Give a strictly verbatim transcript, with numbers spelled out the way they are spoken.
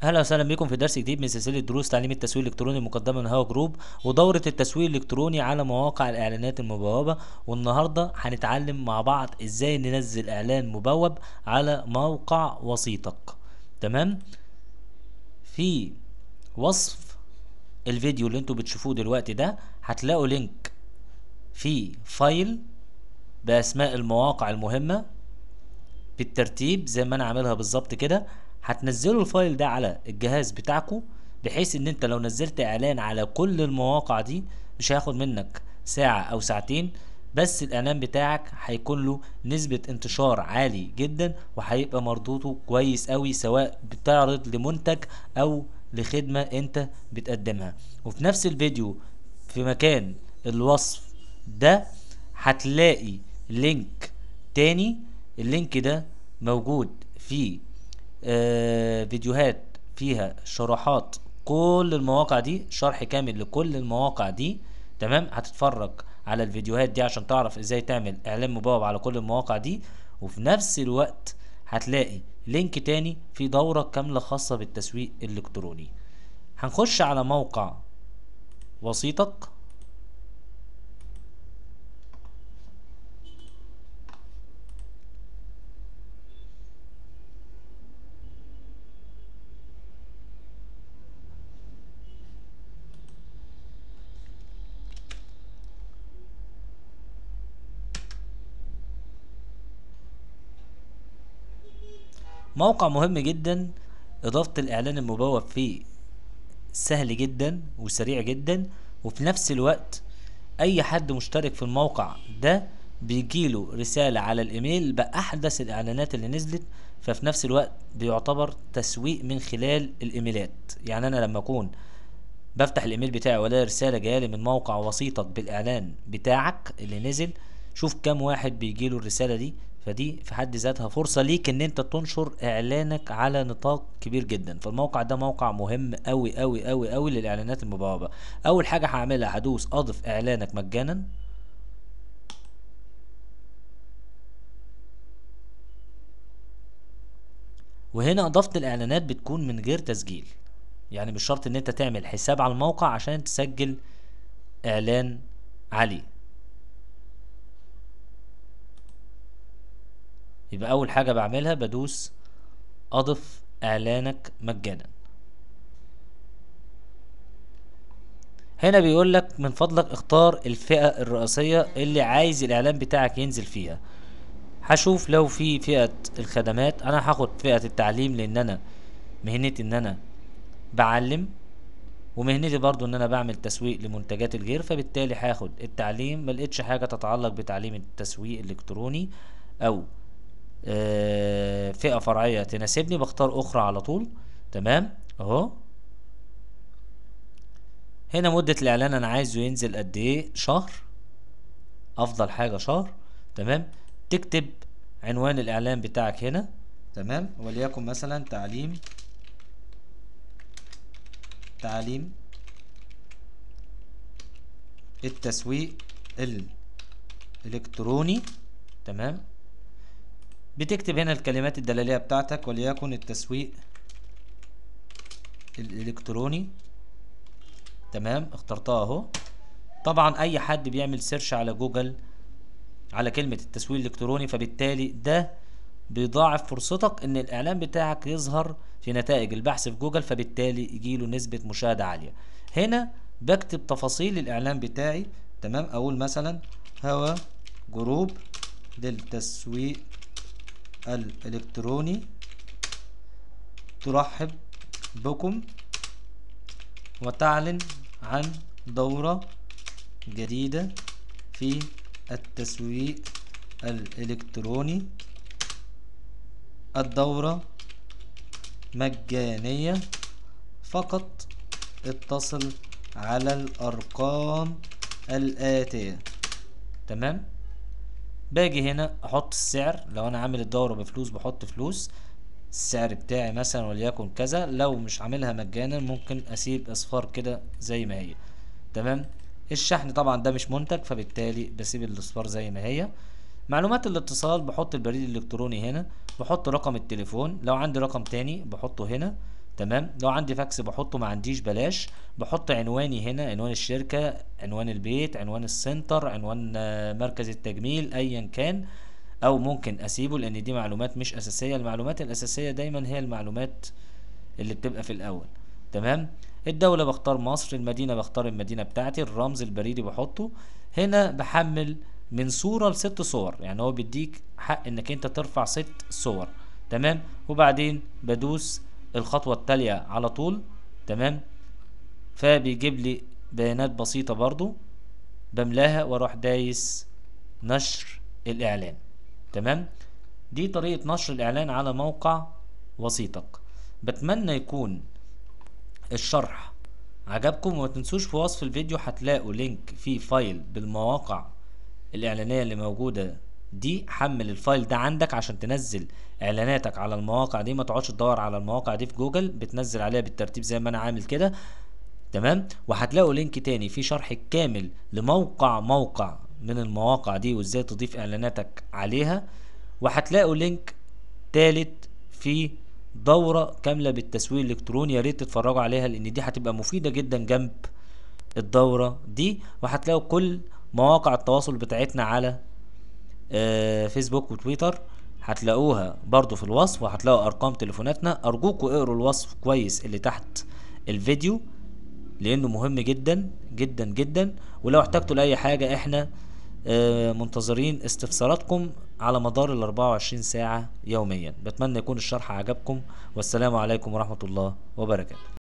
اهلا وسهلا بكم في درس جديد من سلسله دروس تعليم التسويق الالكتروني المقدمه من هوا جروب ودوره التسويق الالكتروني على مواقع الاعلانات المبوبه. والنهارده هنتعلم مع بعض ازاي ننزل اعلان مبوب على موقع وسيطك. تمام. في وصف الفيديو اللي انتوا بتشوفوه دلوقتي ده هتلاقوا لينك في فايل باسماء المواقع المهمه بالترتيب زي ما انا عاملها بالظبط كده. هتنزلوا الفايل ده على الجهاز بتاعكم بحيث ان انت لو نزلت اعلان على كل المواقع دي مش هياخد منك ساعة او ساعتين، بس الاعلان بتاعك هيكون له نسبة انتشار عالي جدا وهيبقى مردوده كويس قوي، سواء بتعرض لمنتج او لخدمة انت بتقدمها. وفي نفس الفيديو في مكان الوصف ده هتلاقي لينك تاني. اللينك ده موجود في آه فيديوهات فيها شروحات كل المواقع دي، شرح كامل لكل المواقع دي. تمام. هتتفرج على الفيديوهات دي عشان تعرف ازاي تعمل اعلان مبوب على كل المواقع دي. وفي نفس الوقت هتلاقي لينك تاني في دورة كاملة خاصة بالتسويق الالكتروني. هنخش على موقع وسيطك. موقع مهم جدا، اضافة الاعلان المبوب فيه سهل جدا وسريع جدا. وفي نفس الوقت اي حد مشترك في الموقع ده بيجيله رسالة على الايميل باحدث الاعلانات اللي نزلت. ففي نفس الوقت بيعتبر تسويق من خلال الايميلات. يعني انا لما اكون بفتح الايميل بتاعي ولا رسالة جاية من موقع وسيطك بالاعلان بتاعك اللي نزل، شوف كام واحد بيجيله الرسالة دي. فدي في حد ذاتها فرصة ليك ان انت تنشر اعلانك على نطاق كبير جدا. فالموقع ده موقع مهم اوي اوي اوي اوي للاعلانات المبوبة. اول حاجة هعملها هدوس اضف اعلانك مجانا. وهنا اضافة الاعلانات بتكون من غير تسجيل، يعني مش شرط ان انت تعمل حساب على الموقع عشان تسجل اعلان عليه. يبقى اول حاجة بعملها بدوس اضف اعلانك مجانا. هنا بيقول لك من فضلك اختار الفئة الرئيسية اللي عايز الاعلان بتاعك ينزل فيها. هشوف لو في فئة الخدمات، انا هاخد فئة التعليم لان انا مهنتي ان انا بعلم، ومهنتي برضو ان انا بعمل تسويق لمنتجات الغير، فبالتالي هاخد التعليم. ملقتش حاجة تتعلق بتعليم التسويق الالكتروني او آه فئة فرعية تناسبني بختار اخرى على طول. تمام اهو. هنا مدة الاعلان انا عايزه ينزل قد ايه، شهر، افضل حاجة شهر. تمام. تكتب عنوان الاعلان بتاعك هنا. تمام. وليكن مثلا تعليم تعليم التسويق الالكتروني. تمام. بتكتب هنا الكلمات الدلالية بتاعتك، وليكن التسويق الالكتروني. تمام. اخترتها اهو. طبعا اي حد بيعمل سيرش على جوجل على كلمة التسويق الالكتروني، فبالتالي ده بيضاعف فرصتك ان الاعلان بتاعك يظهر في نتائج البحث في جوجل، فبالتالي يجيله نسبة مشاهدة عالية. هنا بكتب تفاصيل الاعلان بتاعي. تمام. اقول مثلا هوا جروب للتسويق الالكتروني ترحب بكم وتعلن عن دورة جديدة في التسويق الالكتروني. الدورة مجانية، فقط اتصل على الارقام الاتية. تمام. باجي هنا احط السعر، لو انا عامل الدورة بفلوس بحط فلوس. السعر بتاعي مثلا وليكن كذا. لو مش عاملها مجانا ممكن اسيب اصفار كده زي ما هي. تمام. الشحن طبعا ده مش منتج، فبالتالي بسيب الاصفار زي ما هي. معلومات الاتصال بحط البريد الالكتروني هنا، بحط رقم التليفون، لو عندي رقم تاني بحطه هنا. تمام. لو عندي فاكس بحطه، ما عنديش بلاش. بحط عنواني هنا، عنوان الشركة، عنوان البيت، عنوان السنتر، عنوان آه، مركز التجميل، ايا كان. او ممكن اسيبه لان دي معلومات مش اساسية. المعلومات الاساسية دايما هي المعلومات اللي بتبقى في الاول. تمام. الدولة بختار مصر، المدينة بختار المدينة بتاعتي، الرمز البريدي بحطه. هنا بحمل من صورة لست صور، يعني هو بيديك حق انك انت ترفع ست صور. تمام. وبعدين بدوس الخطوة التالية على طول. تمام. فبيجيب لي بيانات بسيطة برضو، بملاها واروح دايس نشر الاعلان. تمام. دي طريقة نشر الاعلان على موقع وسيطك. بتمنى يكون الشرح عجبكم، وما تنسوش في وصف الفيديو هتلاقوا لينك فيه فايل بالمواقع الإعلانية اللي موجودة دي. حمل الفايل ده عندك عشان تنزل إعلاناتك على المواقع دي، ما تقعدش تدور على المواقع دي في جوجل، بتنزل عليها بالترتيب زي ما أنا عامل كده. تمام. وهتلاقوا لينك تاني فيه شرح كامل لموقع موقع من المواقع دي وازاي تضيف إعلاناتك عليها. وهتلاقوا لينك تالت في دورة كاملة بالتسويق الإلكتروني، يا ريت تتفرجوا عليها لأن دي هتبقى مفيدة جدا جنب الدورة دي. وهتلاقوا كل مواقع التواصل بتاعتنا على آه، فيسبوك وتويتر، هتلاقوها برضو في الوصف، وهتلاقوا أرقام تليفوناتنا. أرجوكوا اقروا الوصف كويس اللي تحت الفيديو لأنه مهم جدا جدا جدا. ولو احتجتوا لأي حاجة احنا آه، منتظرين استفساراتكم على مدار ال أربعة وعشرين ساعة يوميا. بتمنى يكون الشرح عجبكم، والسلام عليكم ورحمة الله وبركاته.